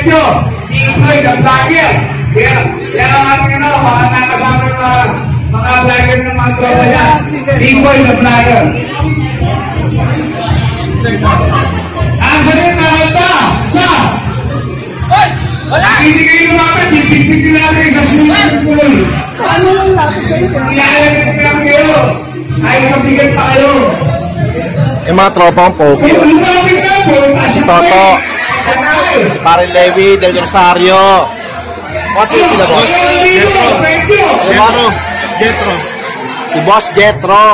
medyo. Ikoy, the vlogger. Yan ang aming mga nakasama ng mga vlogger ng mga tropa niya. Ikoy, the vlogger. Ang salit na kanta sa hindi kayo lumapit, pipipipin natin sa swimming pool. Ano yung lapit kayo? Ilalagay lang kayo. Ay, mabigat pa kayo. Yung mga tropang pogi. Si Toto, si Pare Levi Del Rosario. Kasi sila boss. Jetro. Si Boss Jetro.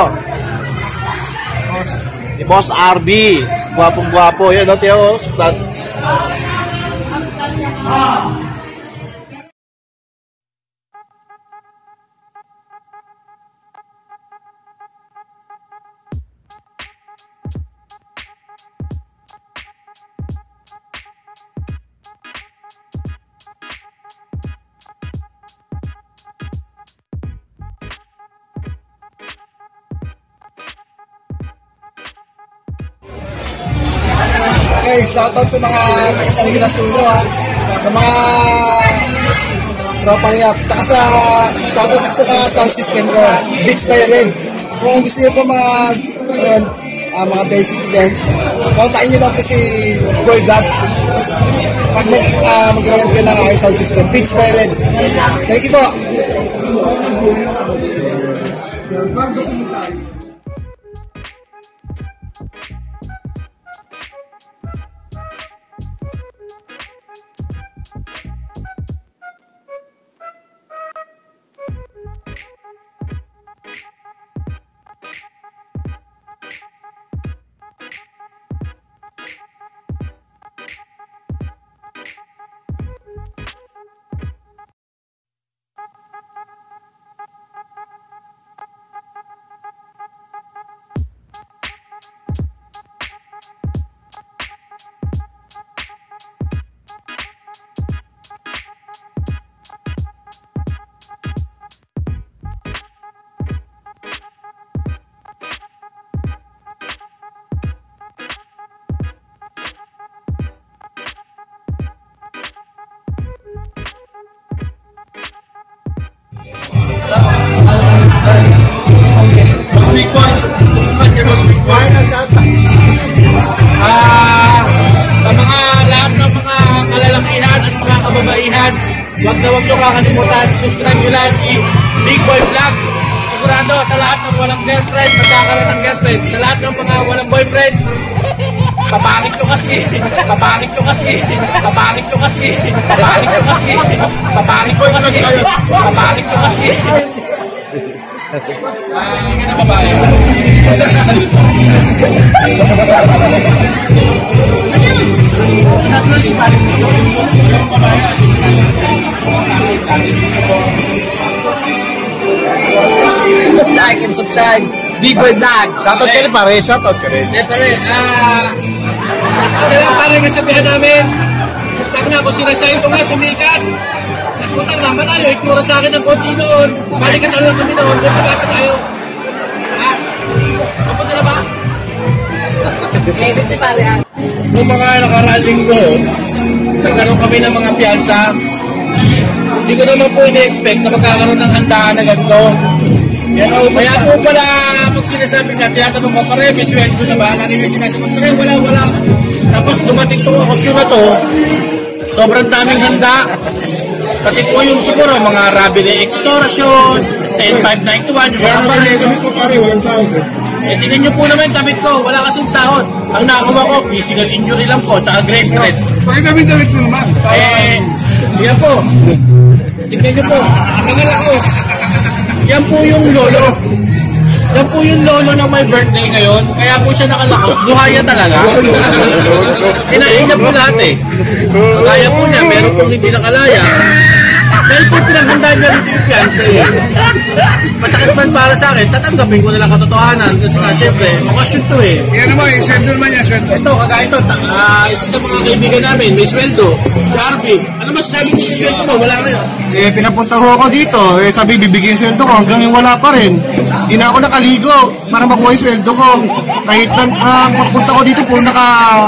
Si Boss RB. Guwapong-guwapo. Yan, dati ako. Okay, shoutout sa mga nakasalig na sulo ha. Sa mga tropa niya. Tsaka sa shoutout sa mga sound system ko. Beats by Red. Kung gusto niyo po mga basic events, kontakin niyo lang po si Boy Black. Pag mag-rent ka ng aking sound system, Beats by Red. Thank you po. Huwag na huwag nyo kakalimutan, subscribe nyo lang si Big Boy Vlog. Sigurado sa lahat ng walang girlfriend, magkakaroon ng girlfriend. Sa lahat ng mga walang boyfriend, papangit nyo kasi. Papangit nyo kasi. Papangit nyo kasi. Papangit nyo kasi. Papangit nyo kasi. Papangit nyo kasi. Hindi na babae. Just like and subscribe. Big Boy Vlog. Shoutout ka rin pare, shoutout ka rin. Pare, kasi lang pare kasabihan namin, tak na kung sinasayin ko nga, sumikat. Punta nga, manalo, ikura sa akin ng konti noon. Balikan na lang kami noon, kung pag-asa tayo. Ha? Kapunta na ba? Edit ni pare ha. Noong mga nakaraan linggo, nagkaroon kami ng mga piyansa. Hindi ko naman po ini-expect na magkakaroon ng handaan na ganito. Kaya po pala, pag sinasabi nga, tinatanong ko, pare, may sweldo na ba? Lagi na sinasabi, pare, wala. Tapos dumating itong okasyon na to, sobrang daming handa. Pati po yung siguro, mga robbery extortion, 10591, yung mga pare. Damit ko pare, walang sahod eh. Tingnan nyo po naman damit ko, wala kasing sahod. Ang nakakuha ko, physical injury lang po, tsaka grade threat. Pare kami damit ko naman. Yan po. Tingnan nyo po, mga lakos. Yan po yung lolo. Yan po yung lolo ng my birthday ngayon. Kaya po siya nakalakos. Buhaya talaga. Kinain niya po lahat eh. Kaya po niya, meron pong hindi nakalaya. Dahil po pinaghanda niya rin yung fiancé eh. Masakit man para sa akin, tatanggapin ko na lang katotohanan. Kasi nga, syempre, okasyon to eh. Yan naman, yung sweldo naman yan, sweldo. Ito, kagaya ito, isa sa mga kaibigan namin, may sweldo. Si Arby, ano masasabi ko sa sweldo mo? Wala ngayon. Eh, pinapunta ko ako dito. Eh, sabi, bibigyan yung sweldo ko. Hanggang yung wala pa rin. Hindi na ako nakaligo para makuha yung sweldo ko. Kahit na pagpunta ko dito po,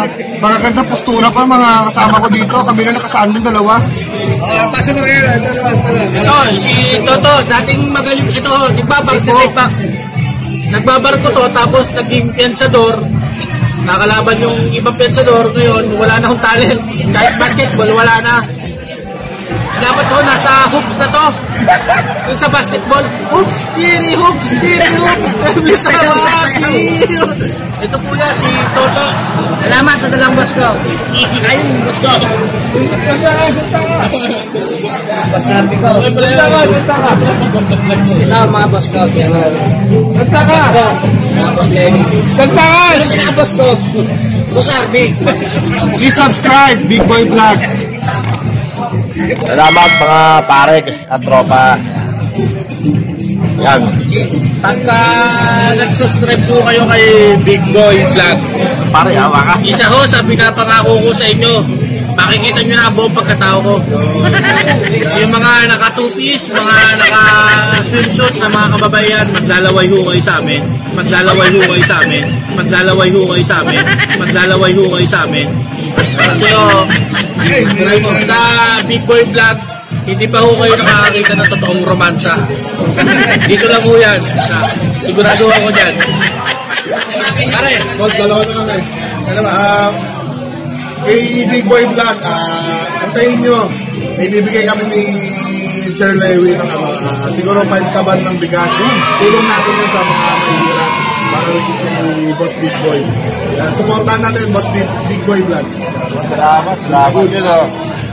Magaganda postura pa mga kasama ko dito. Kami na nakasandong dalawa. Pasok mo kayo. Ito, si Toto, dating magaling. Ito, nagbabarko. Nagbabarko to, tapos naging pensador. Nakalaban yung ibang pensador. Ngayon, wala na akong talent. Kahit basketball, wala na. Dapat to, nasa hoops na to. Yung sa basketball, hoops, kiri, hoops, kiri, hoops. Ito po na, si Toto. Salamat sa dalang boss ko. Ayun, boss ko. Boss Narpi ko. Santa ka. Ito ang mga boss ko. Si ano. Boss ko. Mga boss Levi. Kanta ka! Sila boss ko. Boss Arby. Please subscribe, Big Boy Vlog. Salamat mga pare at tropa. Yan. Pagka nag-subscribe po kayo kay Big Boy Vlog, Pare, hawa ka. isa ho sa pinapangako ko sa inyo, makikita nyo na ang buong pagkatao ko. Yung mga naka-two-piece, mga naka-swimsuit na mga kababayan, maglalaway ho kayo sa amin. Maglalaway ho kayo sa amin. Maglalaway ho kayo sa amin. Maglalaway ho kayo sa amin. Kasi sa Big Boy Vlog, hindi pa ho kayo nakakakita ng totoong romansa. Dito lang ho yan. Sigurado ako dyan. Pare, Boss, dalawa na lang eh. Kay Big Boy Vlog, antayin nyo. May bibigay kami ni Sir Lewi ng siguro 5 kaban ng bigas. Tulong natin yun sa mga mahihirap para kay Boss Big Boy. Supportahan natin Boss Big Boy Vlog. Salamat. Salamat yun o.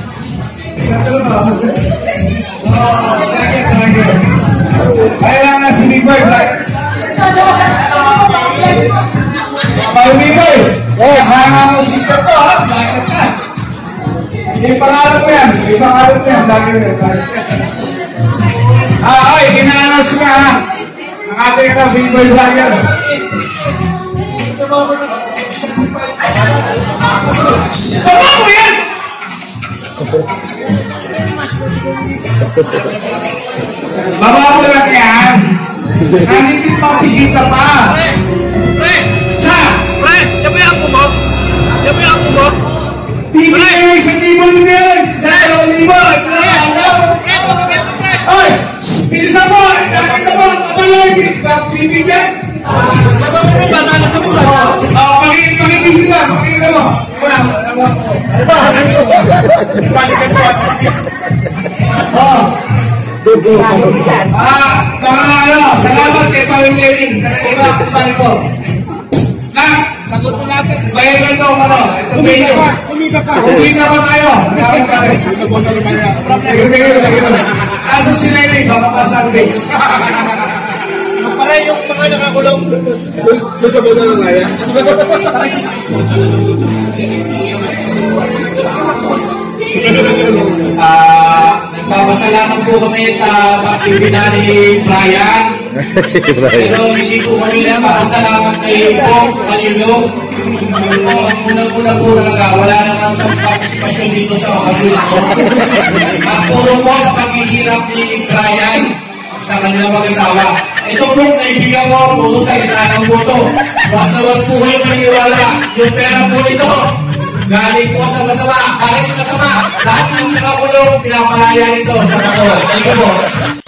Kailangan si Big Boy, right? Paul Big Boy, kasama mo sister ko, ha? Yung pangalan mo yan, yung pangalan mo yan, lagi mo yan. Ay, ina-announce ko na, ha? Ang ating na Big Boy vlogger. Baba mo yan! Baba mo lang yan. Nandito pa bisita pa. pre, Sa? pre, yan ba yung ako mo? Yan ba yung ako mo? Bibigyan mo 1,000 linyas. 1,000. Ay! Bilisan mo! Nakita mo! Kapalay! Bibigyan! Baba mo ba? Nalas na mo ba? Pakibigyan mo! Pakibigyan mo! Salamat kay Paul Levin. Iba ko. Sagot mo natin. Bayagan to, ano? Kumita pa tayo. Kaso si Nelly, baka pa sandwich. Pare, yung mga nakakulong. Nagpapasalamat po kami sa pag-ibina ni Brian. Pero hindi po kami na makasalamat kay Bob Manilo. Ang unang-una po talaga, wala naman sa participation dito sa Okabula ko. Ang puro po sa paghihirap ni Brian sa kanilang mag-asawa. Ito pong kaibigan ko, puro sa gitna ng boto. Huwag naman po kayo maniniwala. Yung pera po nito, galing po sa masama. Bakit masama? Lahat ng nakakulong, pinapalaya nito sa katawan. Thank you po.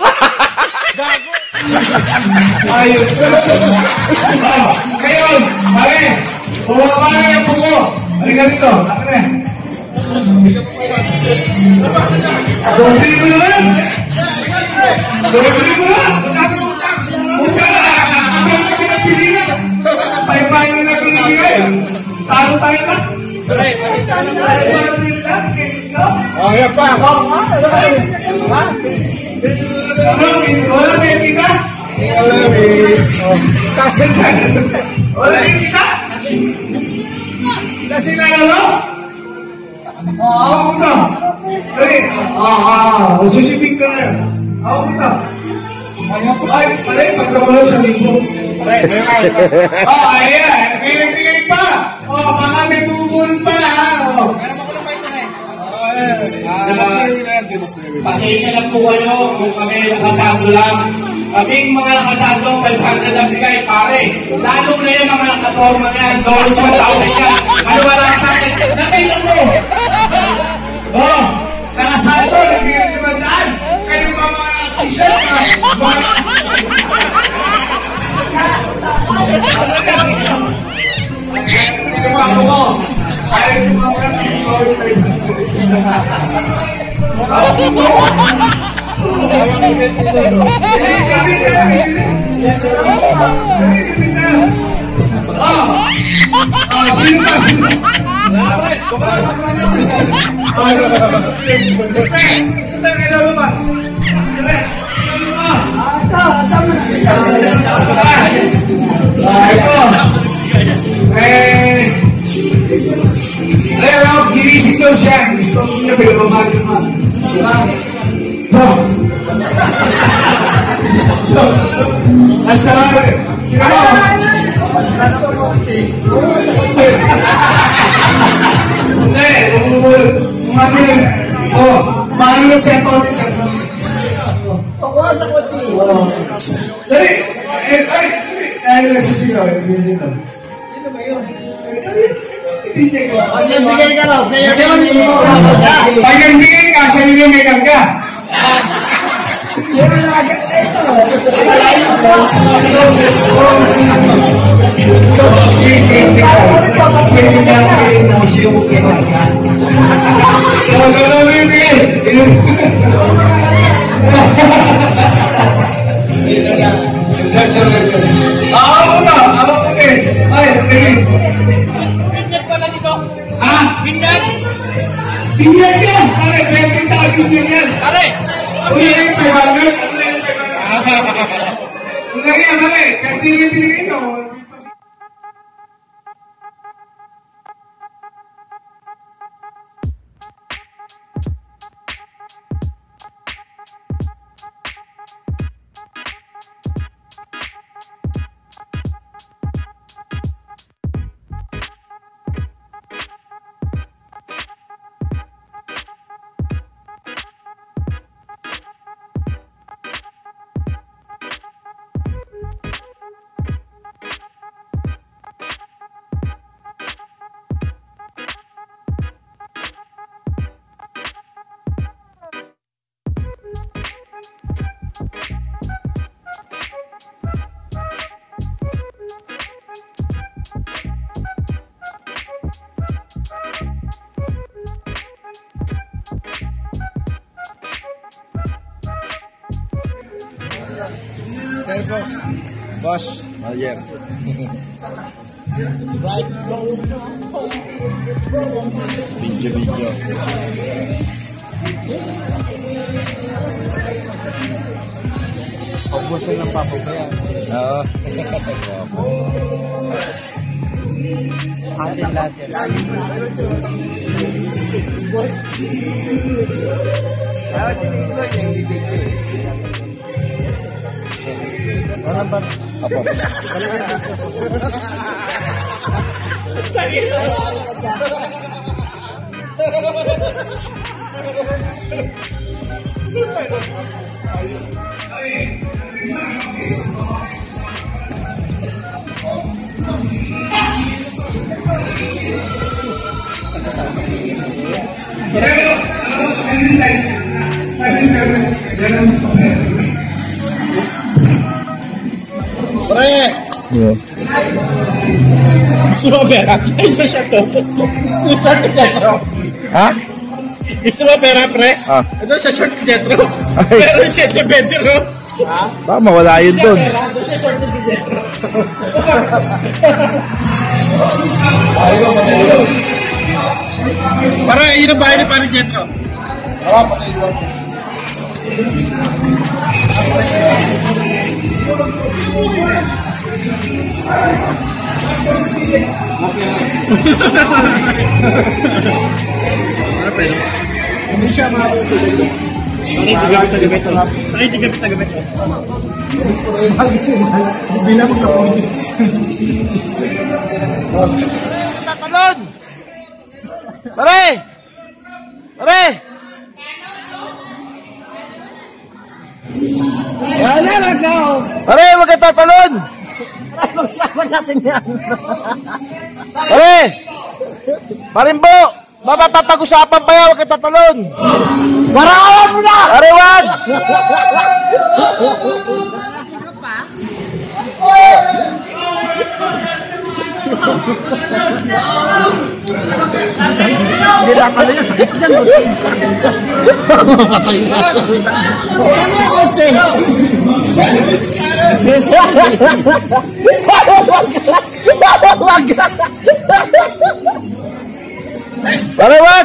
Ayun. Ngayon, pare, huwag na yung buko. Halika dito. Ako na. Dobli mo naman. Dobli mo naman. Buka na. Ang ganda pinapilihan. Pay-pay na pinapilihan. Talo tayo na. Oh, yan pa. Wala may kita? Kasi ka. Wala may kita? Kasi na ano? Ako mo na. Susipin ka na yan. Ako mo na. Ay, pare, pagkakulong sa linggo. Ayan. May nagbigay pa. Baka may bumubulot pa na. Pasensya lang po kayo kung kami nakasando lang. Kaming mga nakasandong 500 na bigay, pare. Lalo na yung mga nakaporma yan. Doon sa 1,000 yan. Ano ba lang sa akin? Nakailan mo? Oh, nakasando, nagbigay naman daan. Kayo ba mga t-shirt? Ano ko? Ayaw yung mga ginising daw siya. Gusto niya pinapamahal mo. Asal, hindi, lumulul. Umamin. Oh, paano na siya ito? Pakuha sa kotse. Dali. Ay, nasisigaw. Nasisigaw. Ano ba yun? Pag nagbigay ka raw, pag nagbigay ka, sa'yo yung may karga. Binyan ka! Pare, pwede tayo binyan yan! Pare! Hindi na yung 500! Hindi na yan, pare! Kantilin-tilin ko! Boss, Mayer. Video. Pagbusto ng papo ko yan. Oo. Atin lahat yan. Ano ba? Apo. Pre! Yeah. Gusto mo pera? Ay, isa siya to. Short ni Jetro. Ha? Gusto mo pera, pre? Ah. Ito sa short ni Jetro. Ay. Pero 7 Pedro. Baka mawala yun dun. Ito sa short ni Jetro. Para, yun ang bahay ni Pari Jetro. Hindi siya makakutulog. Hindi gabi. Bilang mo na points. Tatalon! Pare! Pare! Yan na! Pare, wag kang tatalon! Mag-usapan natin yan. Pare! Parimbo! Mapapag-usapan pa yan, wag kang tatalon! Warawan mo na! Pare, wag! Hindi na pala yan, sakit yan. Mamatay na. Ano yung kotse? Pare, wag!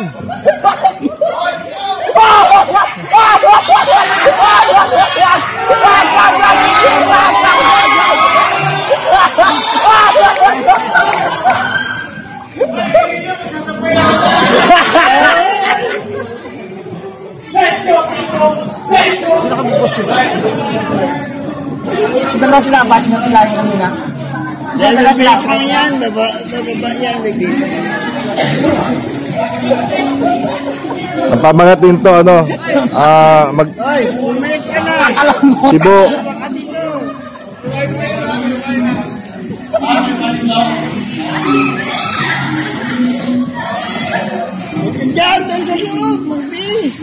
Dalawa sila, ba't na sila yung kanina? Dalawa sila. Yan, baba yan, may base. Ang pamagat din to, ano? Ay, umalis ka na. Sibo. Baka dito. Diyan, doon sa loob, mag-base.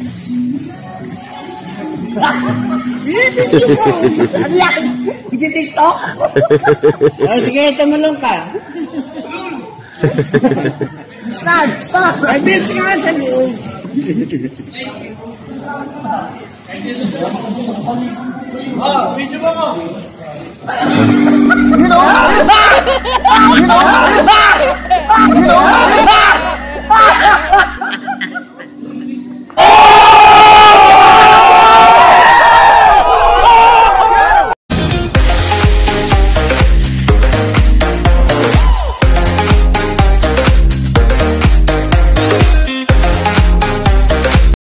Video mo. Ano yan? Hindi TikTok? Oh, sige, tumalong ka. Start! Ay, base ka nga sa loob. Oh, video mo ko. You know?